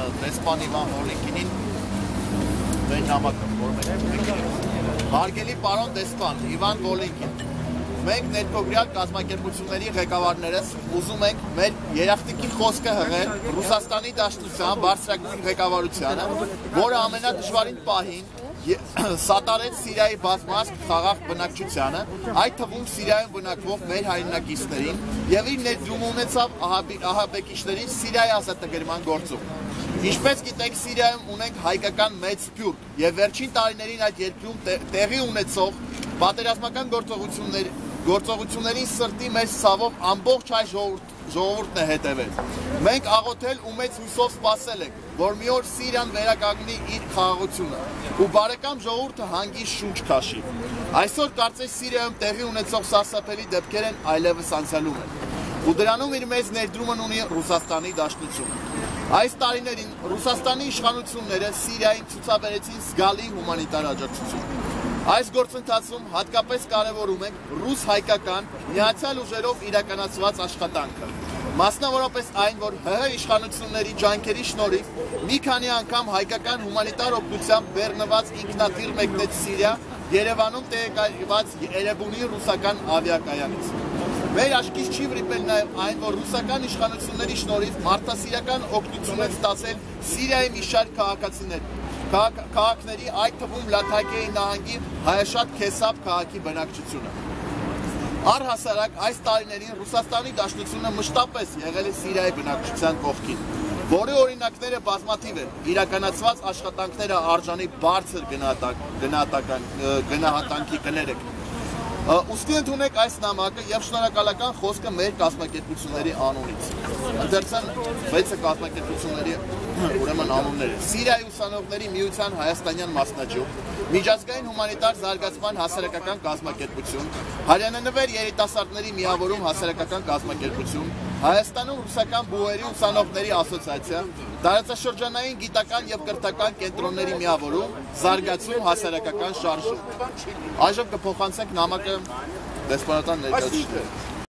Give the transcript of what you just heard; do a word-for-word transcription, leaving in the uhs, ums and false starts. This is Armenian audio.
դեսպան Իվան Վոլինկինին մեր նամակը, որ մենք հարգելի պարոն դեսպան Իվան Վոլինկին, մենք ներքողյալ կազմակերպությունների ղեկավարներս ուզում ենք մեր երախտիկի խոսքը հղել Ռուսաստանի Դաշնության բարձրագույն ղեկավարությանը, որը ամենադժվարին պահին սատարեց Սիրիայի բազմազգ խաղաղ բնակչությանը, այդ թվում Սիրիայում բնակվող մեր հայրենակիցներին եւ իր ներդրումը ունեցավ ահաբեկիչների Սիրիայի ազատագրման գործում։ Ինչպես գիտեք, Սիրիայում ունենք հայկական մեծ սփյուռք եւ վերջին տարիներին այդ երկրում տեղի ունեցող պատերազմական գործողությունների գործողությունների սրտի մեծ ցավով ամբողջ հայ ժողովուրդն է հետևել։ Մենք աղոթել ու մեծ հույսով սպասել ենք, որ մի օր Սիրիան վերականգնի իր խաղաղությունը ու բարեկամ ժողովուրդը հանգիստ շունչ քաշի։ Այսօր կարծես Սիրիայում տեղի ունեցող սարսափելի դեպքեր են այլևս անցյալում են, ու դրանում իր մեծ ներդրումն ունի Ռուսաստանի Դաշնությունը։ Այս տարիներին Ռուսաստանի իշխանությունները Սիրիային ցուցաբերեցին զգալի հումանիտար աջակցություն։ Այս գործընթացում հատկապես կարևորում ենք ռուս-հայկական միացյալ ուժերով իրականացված աշխատանքը։ Մասնավորապես այն, որ ՀՀ իշխանությունների ջանքերի շնորհիվ մի քանի անգամ հայկական հումանիտար օգնությամբ բեռնված ինքնաթիռ մեկնեց Սիրիա, Երևանում տեղակայված Էրեբունի ռուսական ավիակայանից։ Մեր աչքից չի վրիպել նաև այն, որ ռուսական իշխանությունների շնորհիվ մարդասիրական օգնություն են ստացել Սիրիայի մի շարք քաղաքացիներ, քաղաքների, այդ թվում Լաթակիայի նահանգի Հայաշատ Քեսապ քաղաքի բնակչությունը։ Առհասարակ այս տարիներին Ռուսաստանի Դաշնությունը մշտապես եղել է Սիրիայի բնակչության կողքին, որի օրինակները բազմաթիվ են, իրականացված աշխատանքները արժանի բարձր գնահատանքի կներեք։ Ուստի ընդունեք այս նամակը եւ շնորհակալական խոսքը մեր կազմակերպությունների անունից։ Ընդերցան վեցը կազմակերպությունների ուրեմն անունները. Սիրիայի ուսանողների միության հայաստանյան մասնաճյուղ, Միջազգային հումանիտար զարգացման հասարակական կազմակերպություն, Հարյանանվեր երիտասարդների միավորում հասարակական կազմակերպություն, Հայաստանում ռուսական բուհերի ուսանողների ասոցիացիա, տարածաշրջանային գիտական եւ կրթական կենտրոնների միավորում, Զարգացում հասարակական շարժում։ Այժմ կփոխանցենք նամակը դեսպանատան ներկայացուցիչներին։